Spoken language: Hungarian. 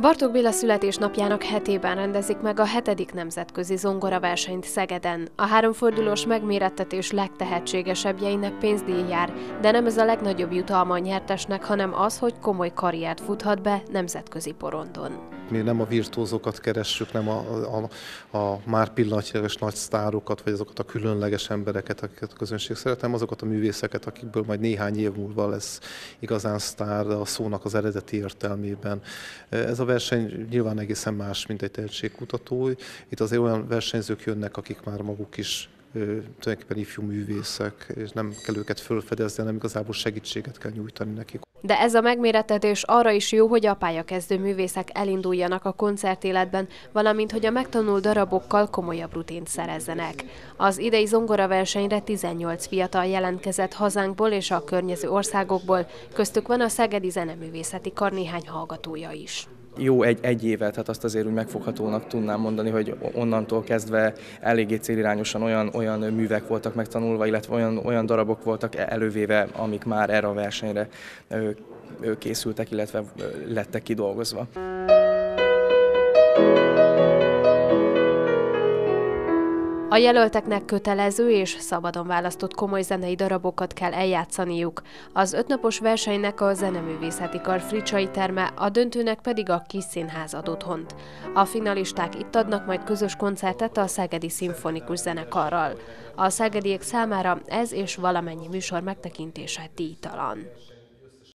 Bartók Béla születésnapjának hetében rendezik meg a 7. nemzetközi zongoraversenyt Szegeden. A háromfordulós megmérettetés legtehetségesebbjeinek pénzdíj jár, de nem ez a legnagyobb jutalma a nyertesnek, hanem az, hogy komoly karriert futhat be nemzetközi porondon. Mi nem a virtuózokat keressük, nem a már pillanatnyilag nagy sztárokat, vagy azokat a különleges embereket, akiket a közönség szeret, hanem azokat a művészeket, akikből majd néhány év múlva lesz igazán sztár a szónak az eredeti értelmében. Ez a verseny nyilván egészen más, mint egy tehetségkutató. Itt azért olyan versenyzők jönnek, akik már maguk is tulajdonképpen ifjú művészek, és nem kell őket felfedezni, hanem igazából segítséget kell nyújtani nekik. De ez a megmérettetés arra is jó, hogy a pályakezdő művészek elinduljanak a koncertéletben, valamint hogy a megtanult darabokkal komolyabb rutint szerezzenek. Az idei zongoraversenyre 18 fiatal jelentkezett hazánkból és a környező országokból, köztük van a Szegedi Zeneművészeti Kar néhány hallgatója is. Jó egy évet, tehát azt azért úgy megfoghatónak tudnám mondani, hogy onnantól kezdve eléggé célirányosan olyan művek voltak megtanulva, illetve olyan darabok voltak elővéve, amik már erre a versenyre készültek, illetve lettek kidolgozva. A jelölteknek kötelező és szabadon választott komoly zenei darabokat kell eljátszaniuk. Az 5 napos versenynek a Zeneművészeti Kar Fricsai terme, a döntőnek pedig a Kis Színház ad otthont. A finalisták itt adnak majd közös koncertet a Szegedi Szimfonikus Zenekarral. A szegediek számára ez és valamennyi műsor megtekintése díjtalan.